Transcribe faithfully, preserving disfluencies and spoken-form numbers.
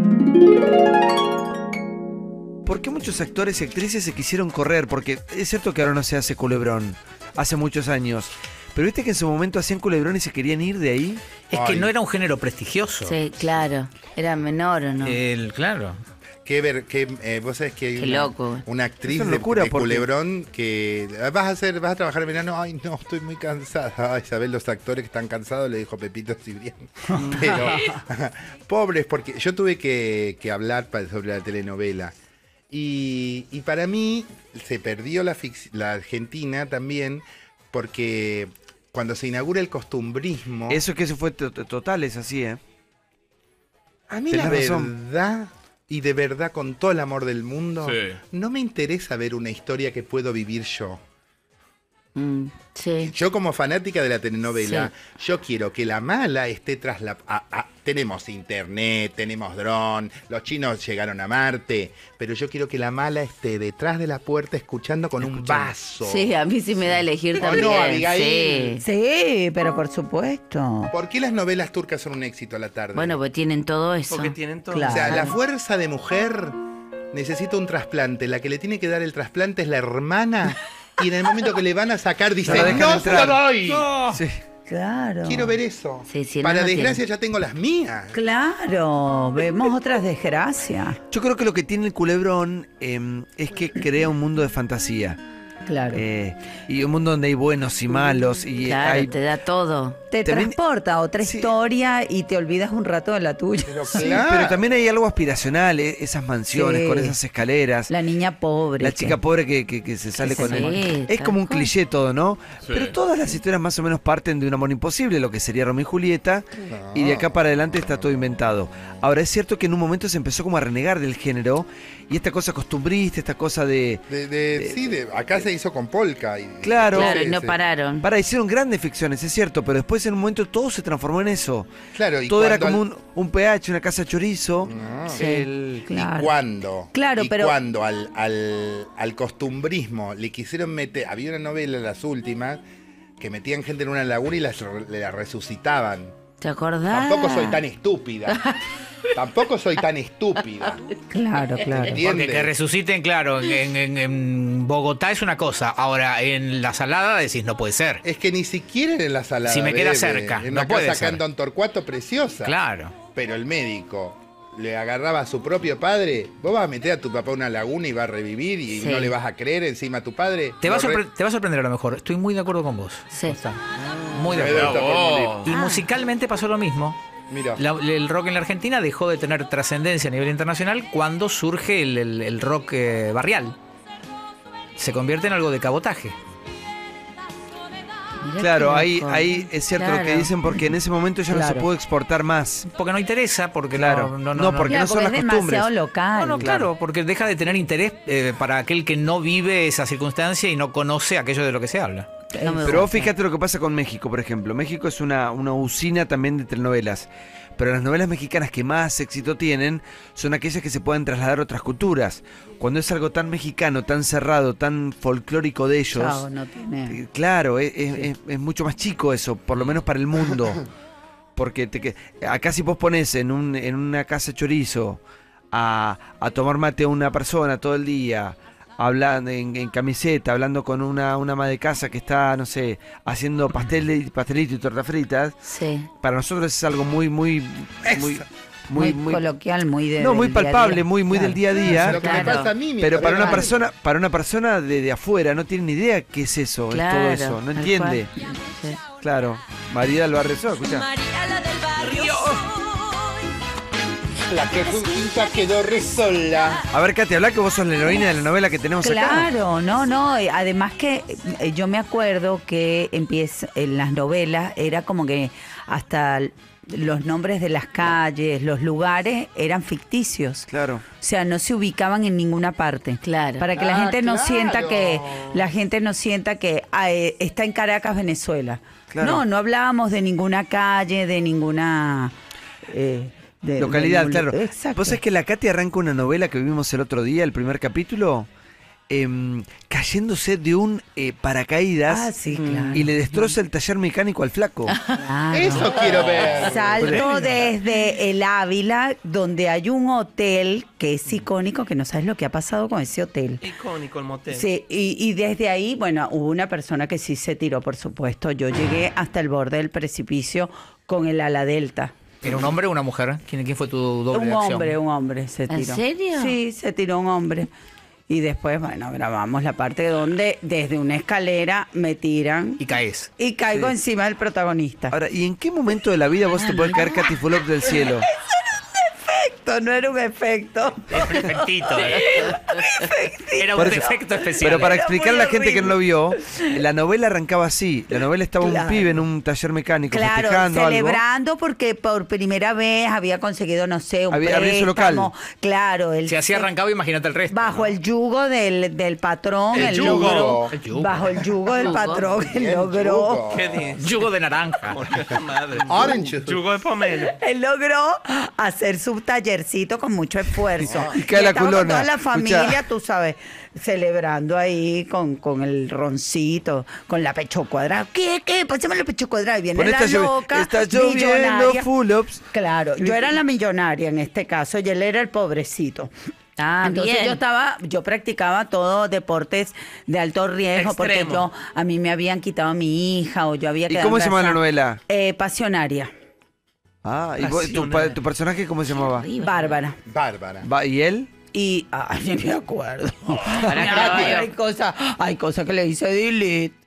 ¿Por qué muchos actores y actrices se quisieron correr? Porque es cierto que ahora no se hace culebrón, hace muchos años. Pero viste que en su momento hacían culebrón y se querían ir de ahí. Es Ay. que no era un género prestigioso. Sí, claro. Era menor, ¿o no? El, claro. Que ver, que eh, vos sabés que hay Qué una, loco. una actriz Es una de, locura de porque- culebrón que vas a hacer, vas a trabajar en verano. Ay, no, estoy muy cansada. Ay, ¿sabés los actores que están cansados? Le dijo Pepito Cibrián. Pero pobres, porque yo tuve que, que hablar pa- sobre la telenovela. Y, y para mí se perdió la, fic- la Argentina también porque cuando se inaugura el costumbrismo. Eso que eso fue to- to- total, es así, ¿eh? A mí Tenés la razón. verdad, y de verdad con todo el amor del mundo, Sí. no me interesa ver una historia que puedo vivir yo. Mm, sí. Yo como fanática de la telenovela, yo quiero que la mala esté tras la... a- a- tenemos internet, tenemos dron, los chinos llegaron a Marte, pero yo quiero que la mala esté detrás de la puerta escuchando con un vaso. Sí, a mí sí me da a elegir ¿O también. no, Abigail? Sí. Sí, pero por supuesto. ¿Por qué las novelas turcas son un éxito a la tarde? Bueno, pues tienen todo eso. Porque tienen todo. Claro. O sea, la fuerza de mujer necesita un trasplante. La que le tiene que dar el trasplante es la hermana. Y en el momento que le van a sacar, dice, No la dejan ¡no se entrar". lo doy! Sí. Claro. Quiero ver eso. Sí, sí, no, Para no desgracia ya tengo las mías. Claro, vemos otras desgracias. Yo creo que lo que tiene el culebrón eh, es que crea un mundo de fantasía. Claro. Eh, y un mundo donde hay buenos y malos. Y Claro, hay... te da todo. Te también- transporta a otra Sí. historia y te olvidas un rato de la tuya. Pero Sí, claro. pero también hay algo aspiracional, eh, esas mansiones Sí. con esas escaleras. La niña pobre. La que- chica pobre que, que- que se sale Sí, con el... sí, Es tal como un cual. cliché todo, ¿no? Sí. Pero todas las historias más o menos parten de un amor imposible, lo que sería Romeo y Julieta, y de acá para adelante está todo inventado. Ahora, es cierto que en un momento se empezó como a renegar del género, y esta cosa costumbrista, esta cosa de... De, de- sí, de, acá se hizo con Polka. Y, Claro. Claro, Sí, y no sí. pararon. Para, hicieron grandes ficciones, es cierto, pero después en un momento todo se transformó en eso. Claro, y Todo era cuando como al- un, un pH, una casa chorizo. No. Sí. El- Claro. ¿Y cuándo? Claro, ¿Y pero- cuándo al, al, al costumbrismo le quisieron meter? Había una novela, las últimas, que metían gente en una laguna y las, re- la resucitaban. ¿Te acordás? Tampoco soy tan estúpida. Tampoco soy tan estúpida. Claro, claro. ¿Entiendes? Porque que resuciten, claro, en, en- en Bogotá es una cosa. Ahora, en la Salada decís, no puede ser. Es que ni siquiera en la salada. Si me queda bebé. cerca, En no una puede casa acá ser. en Don Torcuato preciosa. Claro. Pero el médico le agarraba a su propio padre. ¿Vos vas a meter a tu papá a una laguna y va a revivir y Sí. no le vas a creer encima a tu padre? Te va, a Lo re- sorpre- te va a sorprender a lo mejor. Estoy muy de acuerdo con vos. Sí. Posta. Muy de Me acuerdo. está por morir. Bravo. Y musicalmente pasó lo mismo. Mira. La- el rock en la Argentina dejó de tener trascendencia a nivel internacional cuando surge el, el- el rock eh, barrial. Se convierte en algo de cabotaje. Mirá Claro, qué ahí, loco. ahí es cierto lo que Claro. dicen porque en ese momento ya no se Claro. pudo exportar más. Porque no interesa, porque Claro. no, no, No, porque Claro, no son porque las es costumbres. demasiado local. No, no, claro, porque deja de tener interés eh, para aquel que no vive esa circunstancia y no conoce aquello de lo que se habla. No me Pero vos gusta. fíjate lo que pasa con México, por ejemplo. México es una, una usina también de telenovelas. Pero las novelas mexicanas que más éxito tienen son aquellas que se pueden trasladar a otras culturas. Cuando es algo tan mexicano, tan cerrado, tan folclórico de ellos, Chao, no tiene. eh, claro, es, es- es- es mucho más chico eso, por lo menos para el mundo. Porque te, que- acá si vos pones en, un, en una casa chorizo a, a tomar mate a una persona todo el día, hablando en, en camiseta, hablando con una, una ama de casa que está, no sé, haciendo pastel, pastelito y torta fritas, Sí. para nosotros es algo muy, muy, muy, Muy, muy, muy- coloquial, muy de. no, muy del día a palpable, día. muy, muy Claro. del día a día. Lo que Claro. me pasa a mí, mi Pero para una problema- persona, para una persona de, de afuera no tiene ni idea qué es eso, Claro. es todo eso, no tal entiende. cual. Sí. Claro, María del Barrio Sol, escucha. María la del barrio La que junta quedó re sola. A ver, Katy, habla que vos sos la heroína de la novela que tenemos acá. Claro, no, no. eh, Además que eh, yo me acuerdo que empieza en las novelas era como que hasta l- los nombres de las calles, los lugares eran ficticios. Claro. O sea, no se ubicaban en ninguna parte. Claro. Para que la Ah, gente no claro. sienta que la gente no sienta que ah, eh, está en Caracas, Venezuela. Claro. No, no hablábamos de ninguna calle, de ninguna eh, de- de Localidad, ningún- claro. Exacto. Vos sabés que la Katy arranca una novela que vimos el otro día, el primer capítulo, em, cayéndose de un eh, paracaídas Ah, sí, claro. y le destroza el taller mecánico al flaco. Claro. Eso quiero ver. Salto desde el Ávila, donde hay un hotel que es icónico, que no sabes lo que ha pasado con ese hotel. Icónico el motel. Sí, y, y desde ahí, bueno, hubo una persona que sí se tiró, por supuesto. Yo llegué hasta el borde del precipicio con el ala delta. ¿Era un hombre o una mujer? ¿Quién, quién fue tu doble Un de acción? hombre, un hombre se ¿En tiró. serio? Sí, se tiró un hombre. Y después, bueno, grabamos la parte donde desde una escalera me tiran Y caes. y caigo Sí. encima del protagonista. Ahora, ¿y en qué momento de la vida vos te podés caer Katy Fulop del cielo? Esto no era un efecto. El perfectito. Era un Por eso- defecto especial. Pero para Era explicar a muy la gente que no lo vio, horrible. la novela arrancaba así. La novela estaba Claro. un pibe en un taller mecánico Claro, festejando algo. celebrando porque por primera vez había conseguido, no sé, un Había- abría su préstamo. local. Claro, él Si así se- arrancaba, imagínate el resto. bajo ¿no? el yugo del, del patrón, El él yugo. logró- El yugo. bajo el yugo del Yugo. patrón, él Bien, logró, yugo. ¿Qué dices? Yugo de naranja. Madre. Orange. Jugo de pomelo. él logró hacer su tallercito con mucho esfuerzo. Y cae la estábamos culona. toda la familia, Escucha. tú sabes, celebrando ahí con, con el roncito, con la pecho cuadrada. ¿Qué? ¿Qué? Pásame el pecho cuadrado. Y viene Pon la esta llovi- loca, está lloviendo millonaria. Fulops. Claro, yo era la millonaria en este caso y él era el pobrecito. Ah, Entonces bien. yo estaba, yo practicaba todo deportes de alto riesgo porque Extremo. yo, a mí me habían quitado a mi hija o yo había ¿Y quedado cómo se llama la embarazada. novela? Eh, Pasionaria, Ah, ¿y vos- tu, pa- tu personaje cómo se llamaba? Bárbara. Bárbara. Va, ¿y él? Y, ay, ni me acuerdo. Para que Ay, lo vea. hay cosas, hay cosas que le hice delete.